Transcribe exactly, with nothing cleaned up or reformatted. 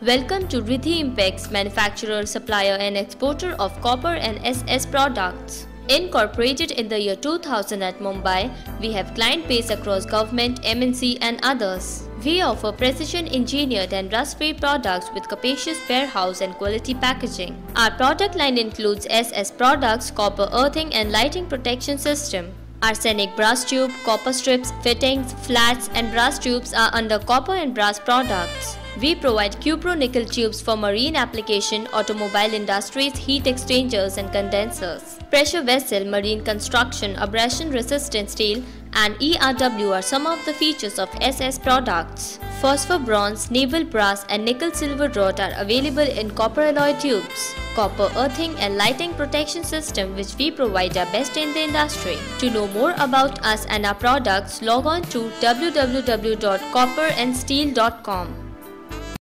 Welcome to Riddhi Impex, manufacturer, supplier and exporter of copper and S S products. Incorporated in the year two thousand at Mumbai, we have client base across government, M N C and others. We offer precision engineered and rust-free products with capacious warehouse and quality packaging. Our product line includes S S products, copper earthing and lighting protection system. Arsenic brass tube, copper strips, fittings, flats and brass tubes are under copper and brass products. We provide cupro-nickel tubes for marine application, automobile industries, heat exchangers and condensers. Pressure vessel, marine construction, abrasion-resistant steel and E R W are some of the features of S S products. Phosphor bronze, naval brass and nickel silver rod are available in copper alloy tubes. Copper earthing and lighting protection system which we provide are best in the industry. To know more about us and our products, log on to w w w dot copper and steel dot com.